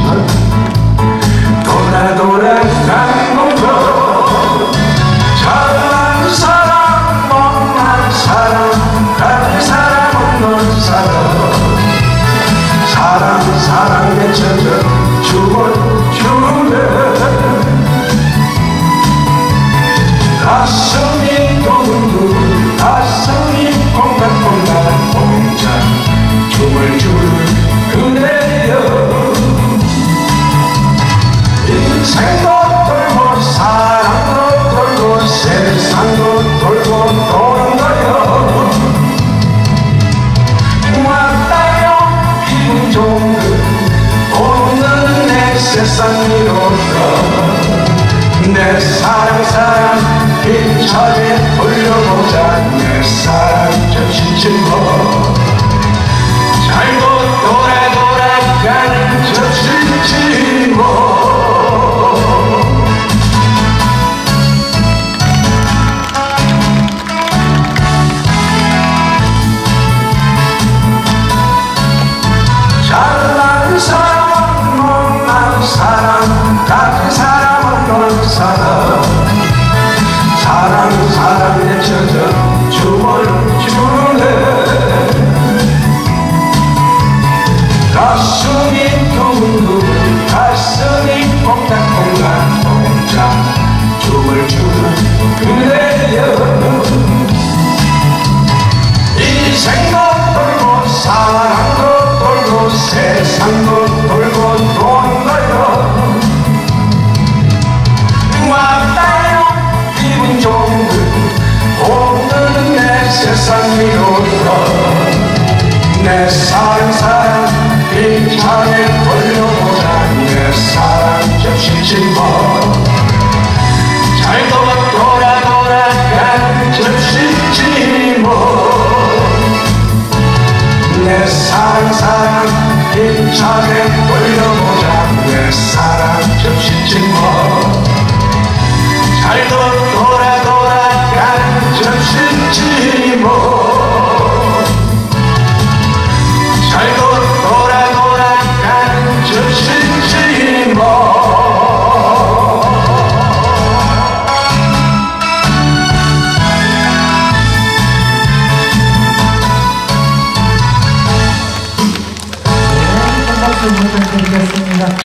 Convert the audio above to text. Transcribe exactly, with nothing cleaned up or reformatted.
돌아 돌아 가는 거 잘난 사람 못난 사람 가진 사람 없는 사람 사랑 사랑에 젖어 죽어주네 가슴이 두근두근 가슴이 콩닥콩닥 혼자 춤을 추는 그대여 인생도 돌고 사랑도 돌고 세상도 돌고 도는 거여 왔다요 기분 좋은 그 오늘은 내 세상이로다 내 사랑 사랑 힘차게 돌려보자 내 사랑 접시지 뭐 잘도 돌아 돌아가는 접시지 뭐 잘난 사람 못난 사람 가진 사람 없는 사람 사랑 사랑에 젖어 춤을 추네 가슴이 두근두근 가슴이 콩닥콩닥 혼자 춤을 추는 그대여 인생도 돌고 사랑도 돌고 세상도 돌고 도는 거요 왔다요 기분 좋은 그 오늘은 내 세상이로다 내 사랑 사랑 힘차게 돌려보자 내 사랑 접시지 뭐 잘도 돌아 돌아가는 접시지 뭐내 사랑 사랑 힘차게 돌려보자 내 사랑 접시지 뭐 잘도 돌아 돌아가는 접시지 뭐 잘도 돌아 돌아가는 접시지 뭐 네, 한 박수 부탁드리겠습니다.